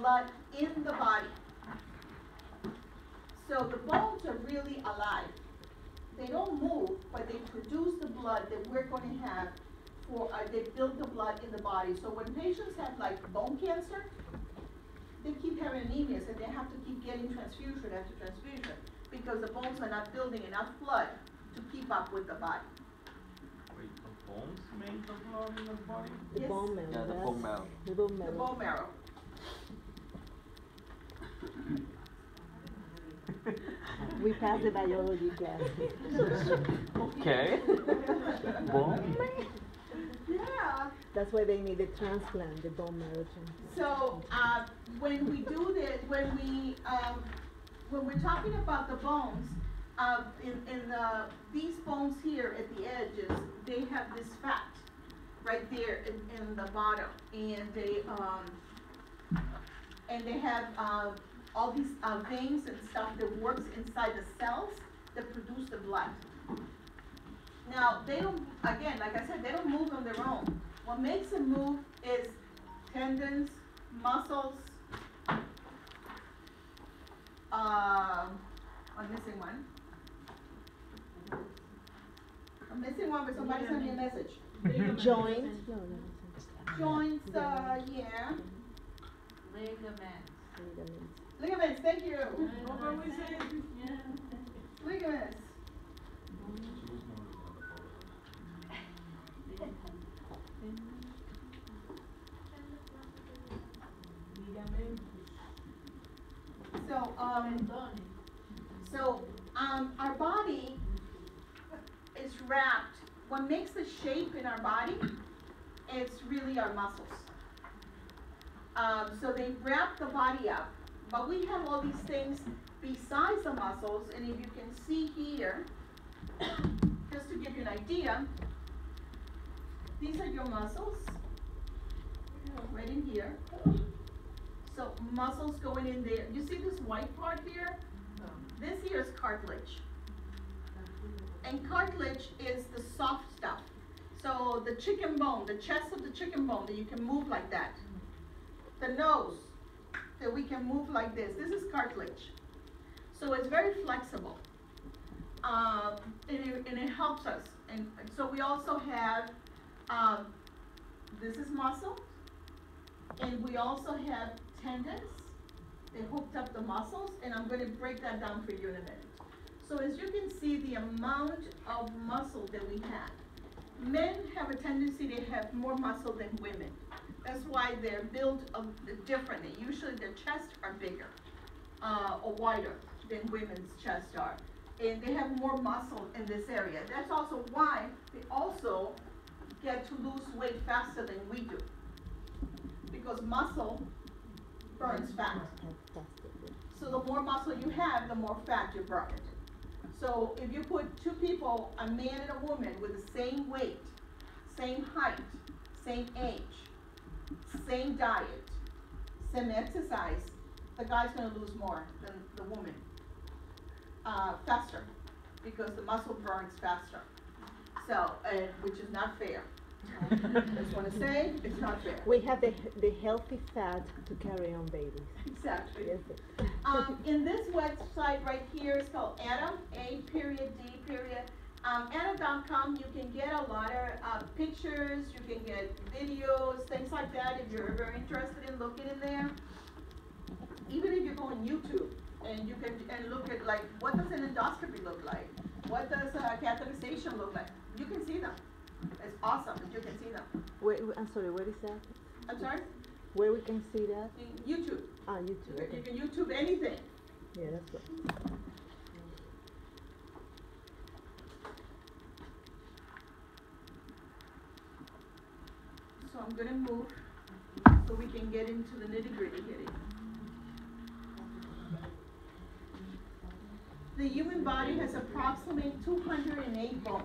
blood in the body. So the bones are really alive. They don't move, but they produce the blood that we're going to have for, they build the blood in the body. So when patients have like bone cancer, they keep having anemias and they have to keep getting transfusion after transfusion because the bones are not building enough blood to keep up with the body. Wait, the bones make the blood in the body? The Yes. bone marrow. Yeah, the bone marrow. The bone marrow. The bone marrow. We passed the biology class. Okay. Bone? Yeah. That's why they need the transplant, the bone marrow transplant. So when we do this, when we're talking about the bones, these bones here at the edges, they have this fat right there in the bottom, and they have all these veins and stuff that works inside the cells that produce the blood. Now, they don't, again, like I said, they don't move on their own. What makes them move is tendons, muscles, I'm missing one. I'm missing one, but somebody sent me a message. Joint. Joints, yeah. Ligaments. Ligaments, thank you. What we say? Ligaments. Our body is wrapped. What makes the shape in our body is really our muscles. So they wrap the body up, but we have all these things besides the muscles, and if you can see here, just to give you an idea, these are your muscles, right in here. So muscles going in there. You see this white part here? This here is cartilage. And cartilage is the soft stuff. So the chicken bone, the chest of the chicken bone that you can move like that. The nose that we can move like this. This is cartilage. So it's very flexible. And it helps us. And so we also have, this is muscle. And we also have tendons. They hooked up the muscles, and I'm going to break that down for you in a minute. So as you can see, the amount of muscle that we have. Men have a tendency to have more muscle than women. That's why they're built differently. Usually their chests are bigger or wider than women's chests are. And they have more muscle in this area. That's also why they also get to lose weight faster than we do. Because muscle burns fat. So the more muscle you have, the more fat you burn. So if you put two people, a man and a woman, with the same weight, same height, same age, same diet, same exercise, the guy's going to lose more than the woman, faster, because the muscle burns faster. So, which is not fair. I just want to say, it's not fair. We have the healthy fat to carry on babies. Exactly. Yes. In this website right here, it's called Adam, A.D. Adam.com, you can get a lot of pictures, you can get videos, things like that if you're very interested in looking in there. Even if you go on YouTube and you can look at like, what does an endoscopy look like? What does catheterization look like? You can see them. It's awesome that you can see them. I'm sorry, where is that? I'm sorry? Where we can see that? In YouTube. Ah, YouTube. You Okay. can YouTube anything. Yeah, that's good. So I'm going to move so we can get into the nitty-gritty here. The human body has approximately 208 bones.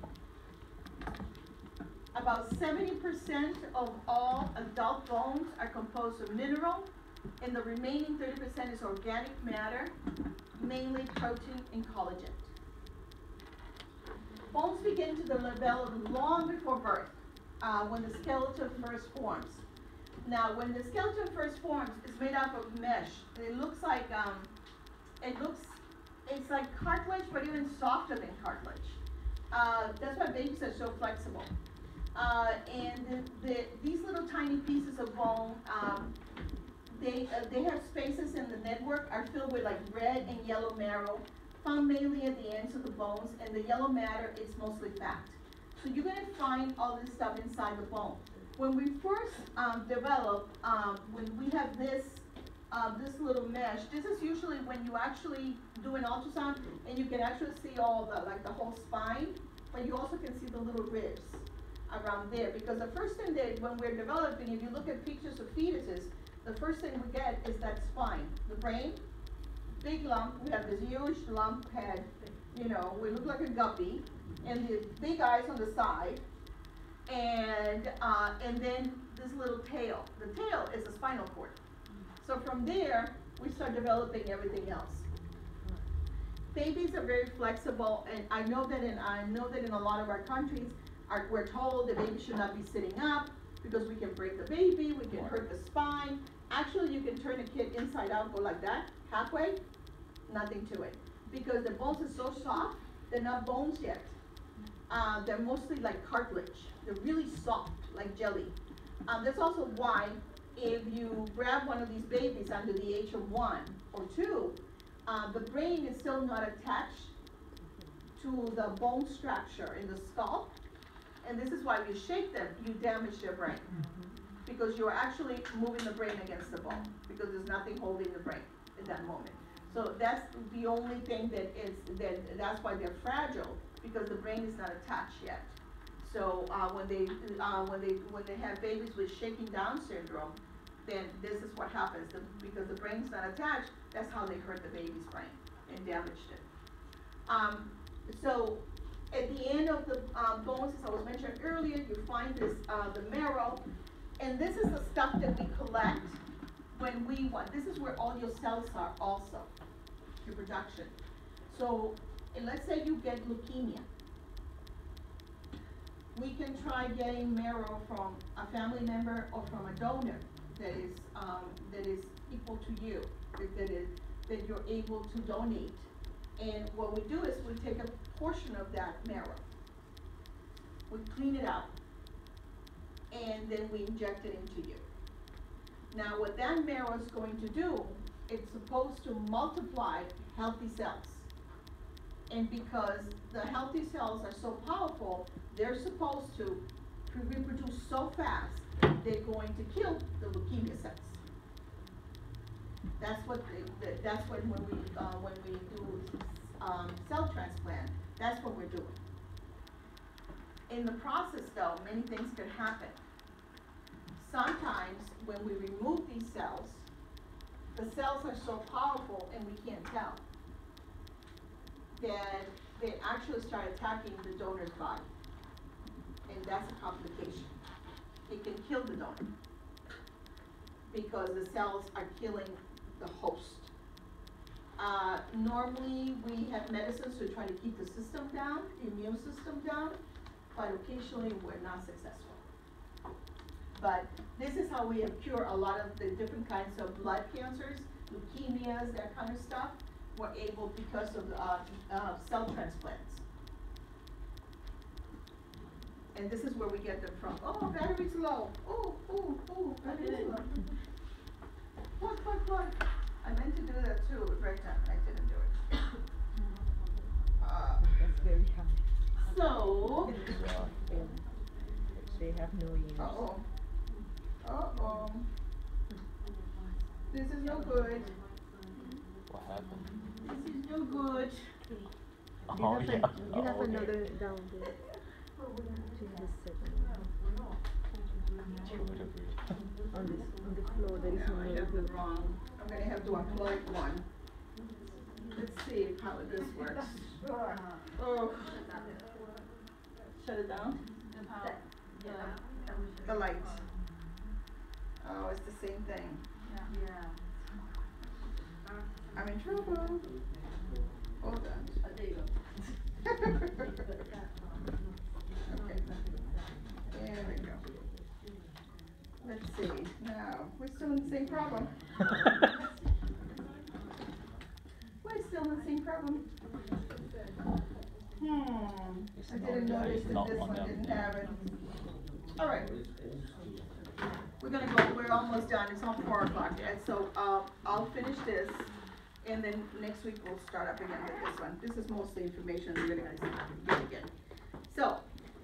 About 70% of all adult bones are composed of mineral, and the remaining 30% is organic matter, mainly protein and collagen. Bones begin to develop long before birth, when the skeleton first forms. Now, when the skeleton first forms, it's made up of mesh. It looks like, it's like cartilage, but even softer than cartilage. That's why babies are so flexible. And these little tiny pieces of bone, they have spaces in the network are filled with like red and yellow marrow, found mainly at the ends of the bones, and the yellow matter is mostly fat. So you're gonna find all this stuff inside the bone. When we first develop, when we have this little mesh, this is usually when you actually do an ultrasound and you can actually see all the whole spine, but you also can see the little ribs around there. Because the first thing that when we're developing, if you look at pictures of fetuses, the first thing we get is that spine, the brain, big lump. We have this huge lump head, we look like a guppy, and the big eyes on the side. And then this little tail. The tail is the spinal cord. So from there, we start developing everything else. Babies are very flexible, and I know that in a lot of our countries, we're told the baby should not be sitting up because we can break the baby, we can hurt the spine. Actually, you can turn a kid inside out, go like that, halfway, nothing to it. Because the bones are so soft, they're not bones yet. They're mostly like cartilage. They're really soft, like jelly. That's also why if you grab one of these babies under the age of 1 or 2, the brain is still not attached to the bone structure in the skull. And this is why you shake them, you damage their brain. Because you're actually moving the brain against the bone, because there's nothing holding the brain at that moment. So that's the only thing that's why they're fragile, because the brain is not attached yet. So when they have babies with shaking down syndrome, then this is what happens. Because the brain's not attached, that's how they hurt the baby's brain and damaged it. So at the end of the bones, as I was mentioning earlier, you find this the marrow, and this is the stuff that we collect when we want. This is where all your cells are also, your production. So let's say you get leukemia. We can try getting marrow from a family member or from a donor that is equal to you, that you're able to donate. And what we do is we take a portion of that marrow, we clean it out, and then we inject it into you. Now what that marrow is going to do, it's supposed to multiply healthy cells. And because the healthy cells are so powerful, they're supposed to reproduce so fast, they're going to kill the leukemia cells. That's what when we do cell transplant, that's what we're doing. In the process though, many things can happen. Sometimes when we remove these cells, the cells are so powerful and we can't tell that they actually start attacking the donor's body. And that's a complication. It can kill the donor because the cells are killing the host. Normally we have medicines to try to keep the system down, the immune system down, but occasionally we're not successful. But this is how we have cured a lot of the different kinds of blood cancers, leukemias, that kind of stuff. We're able because of cell transplants. And this is where we get them from. Oh, battery's low. Oh, battery's low. What? I meant to do that too, right now. I didn't do it. That's very high. So. They have no ears. Uh-oh. This is no good. What happened? This is no good. Oh, yeah. You have Oh, okay. another down there. She has seven. On the floor there is No, I have the wrong. I'm gonna have to unplug one. Let's see how this works. Oh. Shut it down? The light. Oh, it's the same thing. I'm in trouble. Hold on. There you go. Okay. There we go. Let's see, no, we're still in the same problem. We're still in the same problem. It's I didn't not- notice it's that not this on one them. didn't have it. All right. We're gonna go, we're almost done, it's on 4 o'clock, and so, I'll finish this, and then next week we'll start up again with this one. This is mostly information that you're gonna get again. So,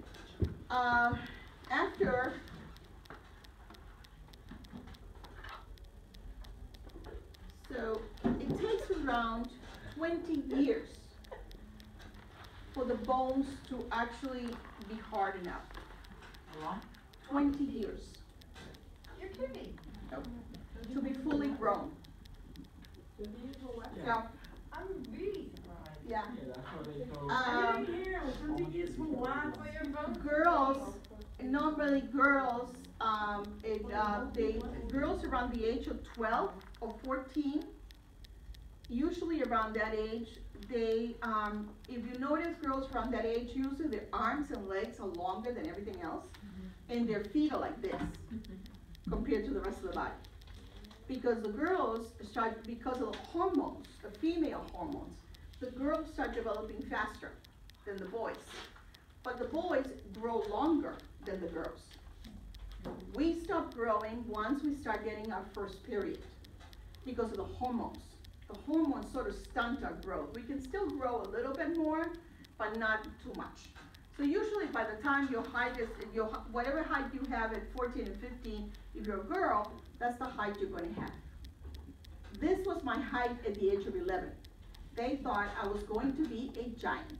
after so it takes around 20 years for the bones to actually be hard enough. 20 years You're kidding. to be fully grown. Yeah, I'm really surprised. yeah. I didn't hear, 20 years for what? For your bones? Girls, normally girls, girls around the age of 12 or 14, usually around that age, they, if you notice girls around that age, usually their arms and legs are longer than everything else, and their feet are like this, compared to the rest of the body. Because the girls start, because of the hormones, the female hormones, the girls start developing faster than the boys. But the boys grow longer than the girls. We stop growing once we start getting our first period because of the hormones. The hormones sort of stunt our growth. We can still grow a little bit more, but not too much. So usually by the time your height is, whatever height you have at 14 and 15, if you're a girl, that's the height you're gonna have. This was my height at the age of 11. They thought I was going to be a giant.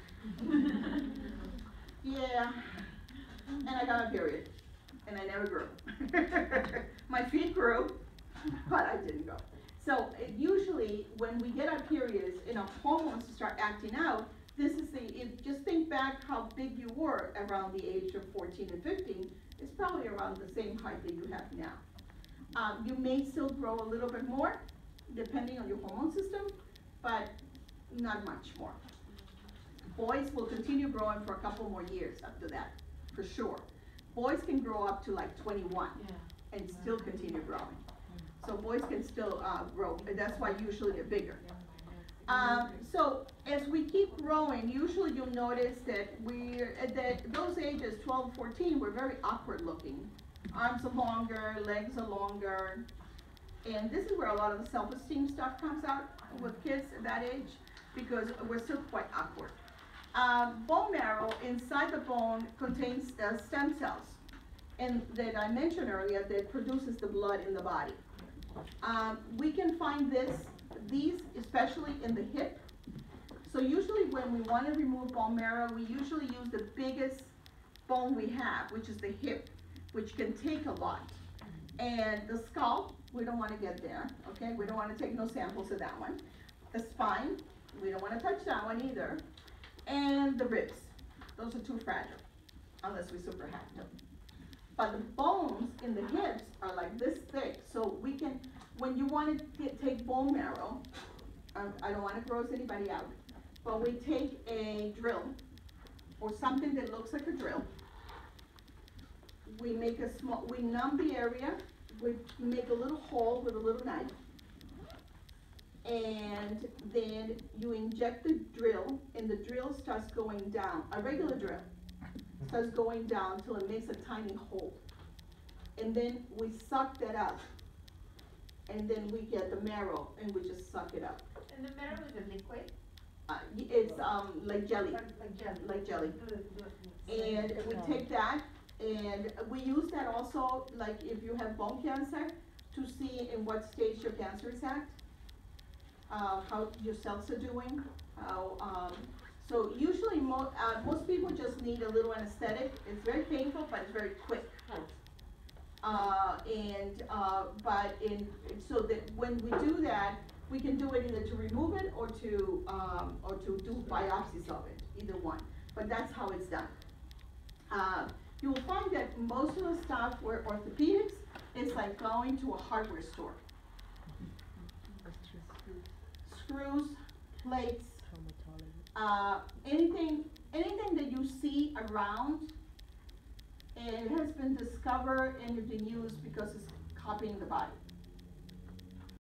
Yeah, and I got a period, and I never grew. My feet grew, but I didn't grow. So usually when we get our periods and our hormones start acting out, this is just think back how big you were around the age of 14 and 15, it's probably around the same height that you have now. You may still grow a little bit more, depending on your hormone system, but not much more. Boys will continue growing for a couple more years after that, for sure. Boys can grow up to like 21 and still continue growing. So boys can still grow, and that's why usually they're bigger. So as we keep growing, usually you'll notice that we're at those ages, 12, 14, we're very awkward looking. Arms are longer, legs are longer, and this is where a lot of the self-esteem stuff comes out with kids at that age, because we're still quite awkward. Bone marrow inside the bone contains stem cells, and that I mentioned earlier, that produces the blood in the body. We can find these especially in the hip. So usually when we want to remove bone marrow, we usually use the biggest bone we have, which is the hip, which can take a lot. And the skull, we don't want to get there, okay? We don't want to take no samples of that one. The spine, we don't want to touch that one either. And the ribs, those are too fragile, unless we super have to. But the bones in the hips are like this thick, so we can, when you want to take bone marrow, I don't want to gross anybody out, but we take a drill, or something that looks like a drill. We make we numb the area, we make a little hole with a little knife, and then you inject the drill, and the drill starts going down, a regular drill starts going down till it makes a tiny hole. And then we suck that up, and then we get the marrow, and we just suck it up. And the marrow is a liquid? It's like jelly, Like jelly. like jelly. And we take that, and we use that also, like if you have bone cancer, to see in what stage your cancer is at, how your cells are doing, so usually most people just need a little anesthetic. It's very painful, but it's very quick. So that when we do that, we can do it either to remove it or to do biopsies of it, either one. But that's how it's done. You will find that most of the stuff where orthopedics is like going to a hardware store. Screws, plates, anything that you see around and it has been discovered and it's been used because it's copying the body.